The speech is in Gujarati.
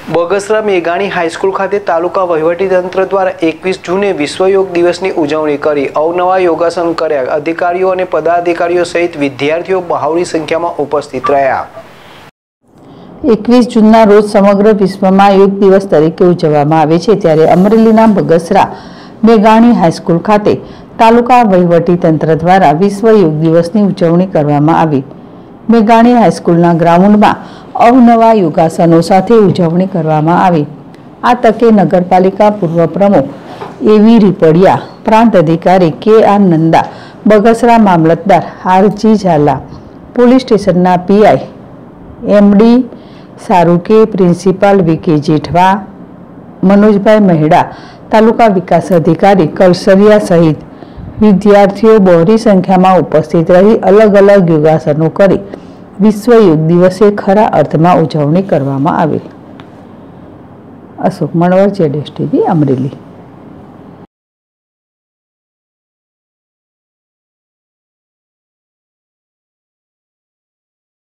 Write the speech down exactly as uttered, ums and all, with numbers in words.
બગસરા મેઘાણી હાઈસ્કૂલ ખાતે તાલુકા વહીવટીતંત્ર દ્વારા એકવીસ જૂને વિશ્વ યોગ દિવસની ઉજવણી કરી અવનવા યોગાસન કર્યા। અધિકારીઓ અને પદાધિકારીઓ સહિત વિદ્યાર્થીઓ બહોળી સંખ્યામાં ઉપસ્થિત રહ્યા। એકવીસ જૂનના રોજ સમગ્ર વિશ્વમાં યોગ દિવસ તરીકે ઉજવવામાં આવે છે, ત્યારે અમરેલીના બગસરા મેઘાણી હાઈસ્કૂલ ખાતે તાલુકા વહીવટીતંત્ર દ્વારા વિશ્વ યોગ દિવસની ઉજવણી કરવામાં આવી। મેઘાણી હાઈસ્કૂલના ગ્રાઉન્ડમાં અવનવા યોગાસનો સાથે ઉજવણી કરવામાં આવી। આ તકે નગરપાલિકા પૂર્વ પ્રમુખ એવી રીપડિયા, પ્રાંત અધિકારી કે આર નંદા, બગસરા મામલતદાર આરજી ઝાલા, પોલીસ સ્ટેશનના P I M D Saruke, principal V K Jethva, Manojbhai Maheda, taluka વિકાસ અધિકારી કલસરિયા સહિત વિદ્યાર્થીઓ બહોળી સંખ્યામાં ઉપસ્થિત રહી અલગ અલગ યોગાસનો કરી વિશ્વ યોગ દિવસે ખરા અર્થમાં ઉજવણી કરવામાં આવી। અશોક મણવર, જેડેશ ટીવી, અમરેલી।